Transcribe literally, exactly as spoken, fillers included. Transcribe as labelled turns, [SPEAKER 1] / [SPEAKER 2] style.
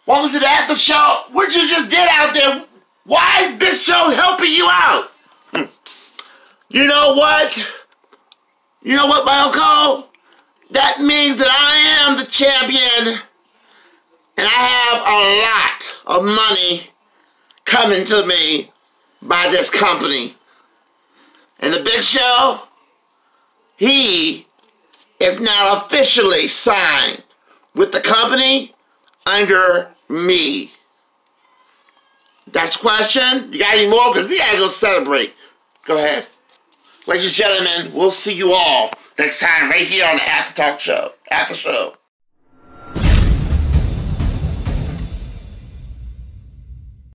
[SPEAKER 1] Welcome to the after show. What you just did out there? Why Big Show helping you out? Hmm. You know what? You know what, my uncle? That means that I am the champion, and I have a lot of money coming to me by this company. And the Big Show, he is now officially signed with the company under me. That's the question? You got any more? Because we gotta go celebrate. Go ahead. Ladies and gentlemen, we'll see you all next time right here on the After Talk Show. After Show.